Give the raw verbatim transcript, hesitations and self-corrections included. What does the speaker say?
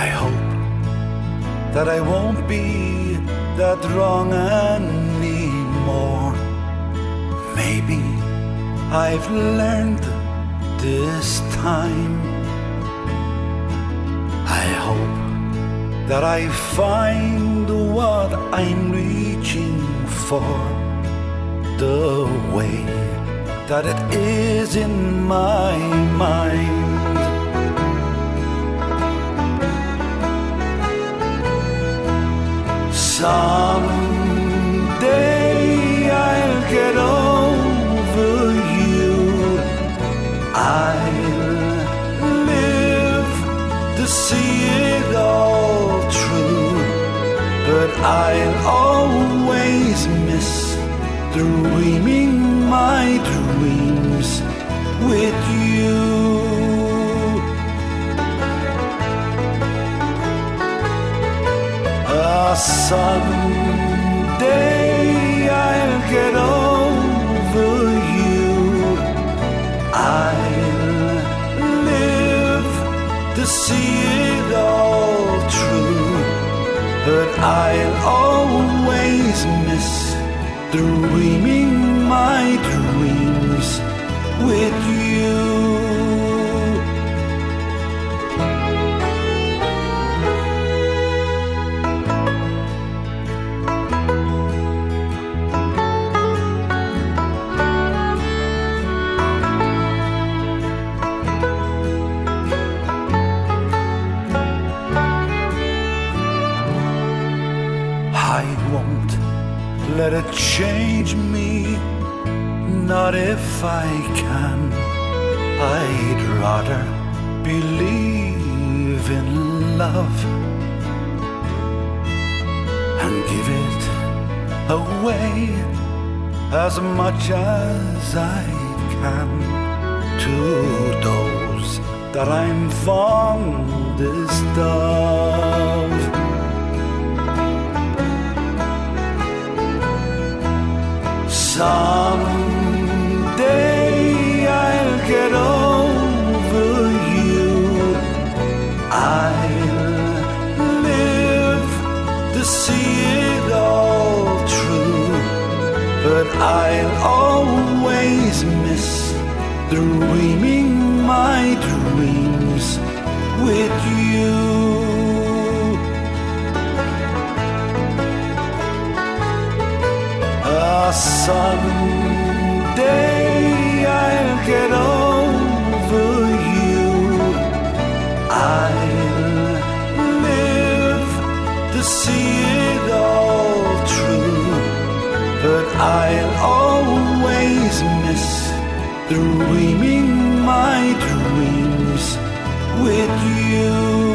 I hope that I won't be that wrong anymore. Maybe I've learned this time. I hope that I find what I'm reaching for, the way that it is in my mind. Someday I'll get over you. I'll live to see it all true, but I'll always miss dreaming my dreams with you. Uh, someday I'll get over you. I'll live to see it all true, but I'll always miss dreaming my dreams with you. I won't let it change me, not if I can. I'd rather believe in love and give it away as much as I can to those that I'm fondest of. Someday I'll get over you. I'll live to see it all true, but I'll always miss dreaming my dreams with you. Someday I'll get over you. I'll live to see it all true, but I'll always miss dreaming my dreams with you.